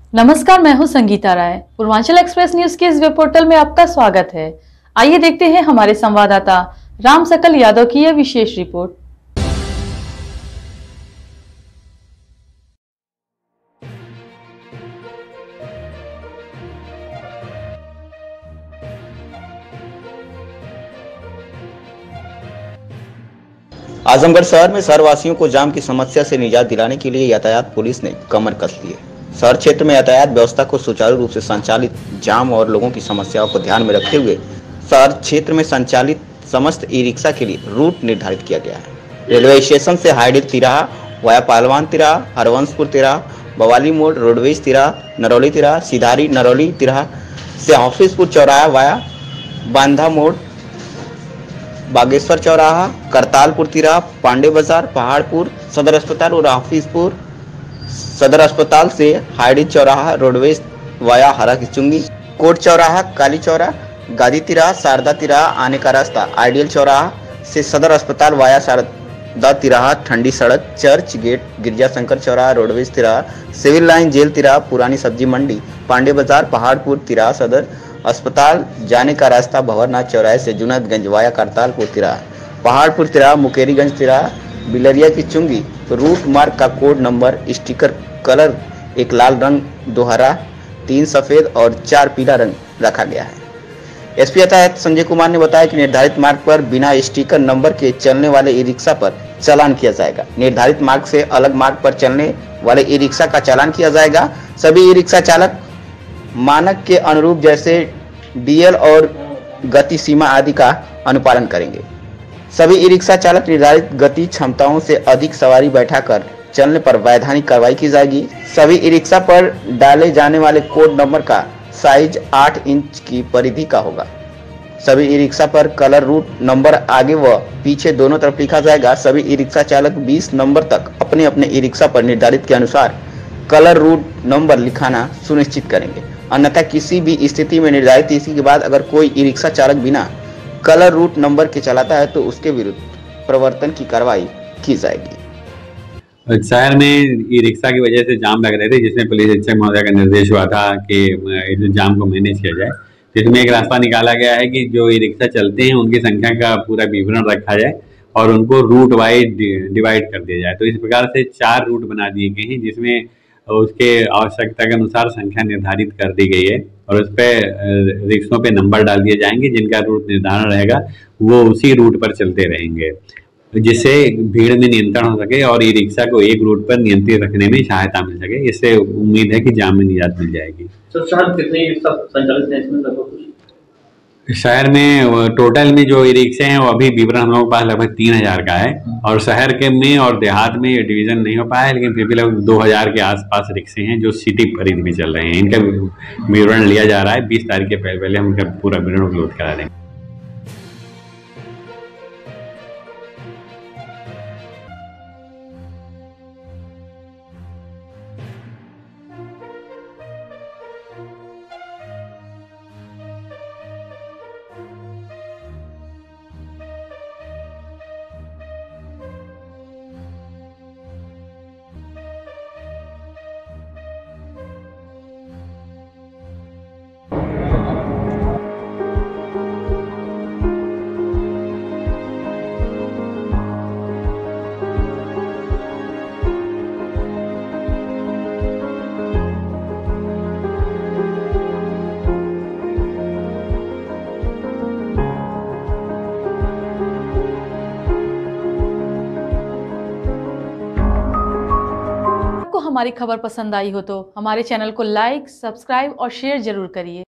नमस्कार, मैं हूं संगीता राय। पूर्वांचल एक्सप्रेस न्यूज के इस वेब पोर्टल में आपका स्वागत है। आइए देखते हैं हमारे संवाददाता राम सकल यादव की यह विशेष रिपोर्ट। आजमगढ़ शहर में शहरवासियों को जाम की समस्या से निजात दिलाने के लिए यातायात पुलिस ने कमर कस ली है। शहर क्षेत्र में यातायात व्यवस्था को सुचारू रूप से संचालित जाम और लोगों की समस्याओं को ध्यान में रखते हुए शहर क्षेत्र में संचालित समस्त ई रिक्शा के लिए रूट निर्धारित किया गया है। रेलवे स्टेशन से हाईडिल तिराहा वाया पालवान तिराहा, हरवंशपुर तिराहा, बवाली मोड़, रोडवेज तिराहा, नरौली तिराहा, सिधारी नरौली तिराहा से हाफिजपुर चौराहा वाया बांधा मोड़, बागेश्वर चौराहा, करतालपुर तिराहा, पांडे बाजार, पहाड़पुर सदर अस्पताल और हाफिजपुर सदर अस्पताल से हाईडी चौराहा, रोडवेज वाया हरा किचुंगी, कोट चौराहा, काली चौरा, गादी तिराहा, शारदा तिराहा आने का रास्ता, आइडियल चौराहा से सदर अस्पताल वाया शारदा तिराहा, ठंडी सड़क, चर्च गेट, गिरजा शंकर चौराहा, रोडवेज तिराहा, सिविल लाइन जेल तिराहा, पुरानी सब्जी मंडी, पांडे बाजार, पहाड़पुर तिराहा सदर अस्पताल जाने का रास्ता, भंवरनाथ चौराहे से जुनैदगंज वाया करतालपुर तिराहा, पहाड़पुर तिराहा, मुकेरीगंज तिराहा, बिलरिया की चुंगी। रूट मार्ग का कोड नंबर स्टिकर कलर एक लाल रंग, 2 हरा, 3 सफेद और 4 पीला रंग रखा गया है। एसपी यातायात संजय कुमार ने बताया कि निर्धारित मार्ग पर बिना स्टिकर नंबर के चलने वाले ई रिक्शा पर चालान किया जाएगा। निर्धारित मार्ग से अलग मार्ग पर चलने वाले ई रिक्शा का चालान किया जाएगा। सभी ई रिक्शा चालक मानक के अनुरूप जैसे डीएल और गति सीमा आदि का अनुपालन करेंगे। सभी ई रिक्शा चालक निर्धारित गति क्षमताओं से अधिक सवारी बैठाकर चलने पर वैधानिक कार्रवाई की जाएगी। सभी ई रिक्शा पर डाले जाने वाले कोड नंबर का साइज 8 इंच की परिधि का होगा। सभी ई रिक्शा पर कलर रूट नंबर आगे व पीछे दोनों तरफ लिखा जाएगा। सभी ई रिक्शा चालक 20 नंबर तक अपने अपने ई रिक्शा पर निर्धारित के अनुसार कलर रूट नंबर लिखाना सुनिश्चित करेंगे। अन्यथा किसी भी स्थिति में निर्धारित तिथि के बाद अगर कोई ई रिक्शा चालक बिना कलर रूट नंबर के चलाता है तो उसके विरुद्ध प्रवर्तन की कार्रवाई की जाएगी। शहर में ई रिक्शा की वजह से जाम लग रहे थे, जिसमें पुलिस अधीक्षक महोदय का निर्देश हुआ था कि इस जाम को मैनेज किया जाए। इसमें एक रास्ता निकाला गया है कि जो ई रिक्शा चलते हैं उनकी संख्या का पूरा विवरण रखा जाए और उनको रूट वाइज डिवाइड कर दिया जाए। तो इस प्रकार से 4 रूट बना दिए गए हैं, जिसमें उसके आवश्यकता के अनुसार संख्या निर्धारित कर दी गई है और उस पर रिक्शों पे नंबर डाल दिए जाएंगे। जिनका रूट निर्धारण रहेगा वो उसी रूट पर चलते रहेंगे, जिससे भीड़ में नियंत्रण हो सके और ई रिक्शा को एक रूट पर नियंत्रित रखने में सहायता मिल सके। इससे उम्मीद है कि जाम में निजात मिल जाएगी। सर, शहर कितने ई रिक्शा संचालित हैं इसमें लगभग? शहर में टोटल में जो ई रिक्शे हैं वो अभी विवरण हम लोगों के पास लगभग 3000 का है और शहर के में और देहात में डिवीजन नहीं हो पाया है, लेकिन फिर भी लगभग 2000 के आसपास रिक्शे हैं जो सिटी परिधि में चल रहे हैं। इनका विवरण लिया जा रहा है। 20 तारीख के पहले हम इनका पूरा विवरण उपलब्ध करा देंगे। हमारी खबर पसंद आई हो तो हमारे चैनल को लाइक, सब्सक्राइब और शेयर जरूर करिए।